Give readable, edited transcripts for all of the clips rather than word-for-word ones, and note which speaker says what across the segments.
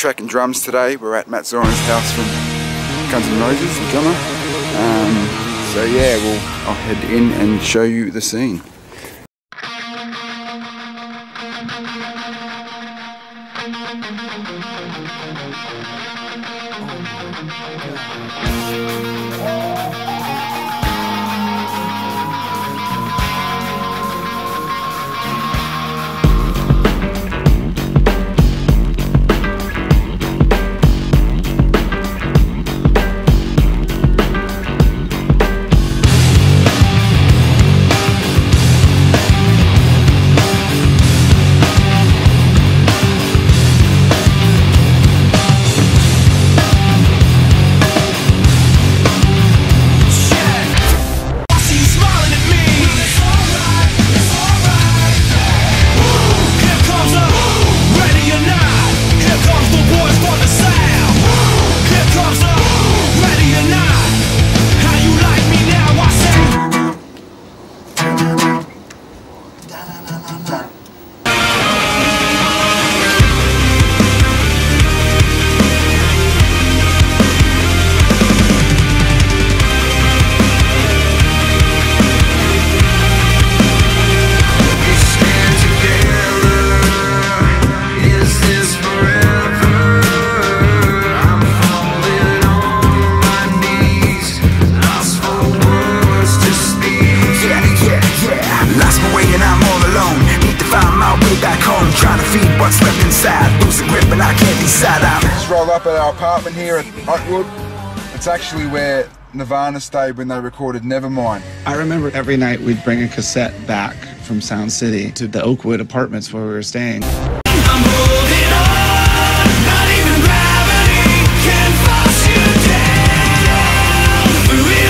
Speaker 1: track and drums today. We're at Matt Sorum's house from Guns N' Roses, the drummer. So yeah, I'll head in and show you the scene.
Speaker 2: What's left inside, losing grip and I can't decide.
Speaker 1: Just rolled up at our apartment here at Oakwood. It's actually where Nirvana stayed when they recorded Nevermind.
Speaker 3: I remember every night we'd bring a cassette back from Sound City to the Oakwood apartments where we were staying.
Speaker 2: I'm holding on, not even gravity can force you down. Through it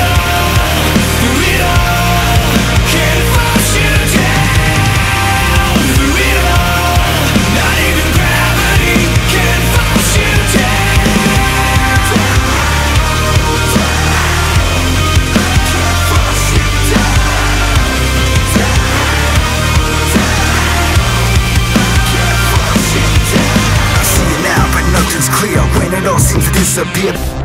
Speaker 2: all, can force you down. Through it all, not even gravity can force you down. Force you down. I see it now, but nothing's clear when it all seems to disappear.